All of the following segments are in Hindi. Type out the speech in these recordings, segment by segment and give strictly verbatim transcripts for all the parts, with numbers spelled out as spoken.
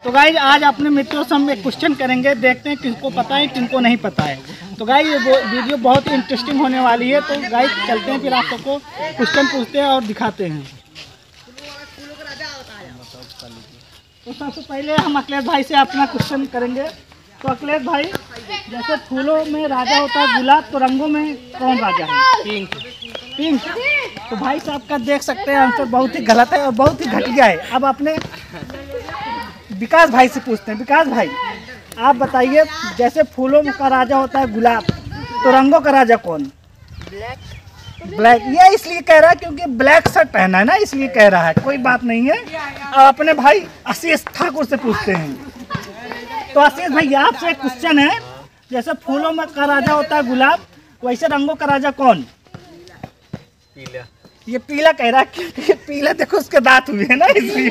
तो गाइज आज अपने मित्रों से हम एक क्वेश्चन करेंगे, देखते हैं किनको पता है किनको नहीं पता है। तो गाइज ये वीडियो बहुत ही इंटरेस्टिंग होने वाली है। तो गाइज चलते हैं, फिर आप सबको क्वेश्चन पूछते हैं और दिखाते हैं। तो सबसे पहले हम अखिलेश भाई से अपना क्वेश्चन करेंगे। तो अखिलेश भाई, जैसे फूलों में राजा होता है गुलाब, तो रंगों में कौन राजा है? पिंक। पिंक। तो भाई साहब का देख सकते हैं आंसर बहुत ही गलत है और बहुत ही घटिया है। अब अपने विकास भाई से पूछते हैं। विकास भाई आप बताइए, जैसे फूलों का राजा होता है गुलाब, तो रंगों का राजा कौन? ब्लैक। ब्लैक ये इसलिए कह रहा है क्योंकि ब्लैक शर्ट पहना है ना, इसलिए कह रहा है। कोई बात नहीं है। अब अपने भाई आशीष ठाकुर से पूछते हैं। तो आशीष भाई आपसे एक क्वेश्चन है, जैसे फूलों में का राजा होता है गुलाब, वैसे रंगों का राजा कौन? पीला। ये पीला कह रहा है क्योंकि ये पीला देखो उसके दांत हुए हैं ना, इसलिए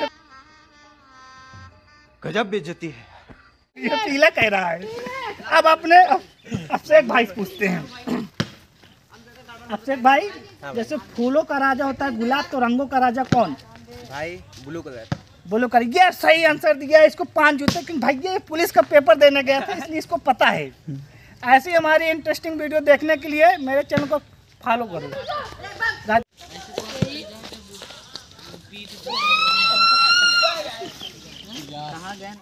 गजब बेइज्जती है। ये पीला कह रहा है। अब अपने अभिषेक भाई से पूछते हैं। अभिषेक भाई, जैसे फूलों का राजा होता है गुलाब, तो रंगों का राजा कौन? भाई ब्लू कलर। Blue colour. ये सही आंसर दिया। इसको पाँच जूते, क्योंकि भाई ये पुलिस का पेपर देने गया था, इसलिए इसको पता है। ऐसी हमारी इंटरेस्टिंग वीडियो देखने के लिए मेरे चैनल को फॉलो करो।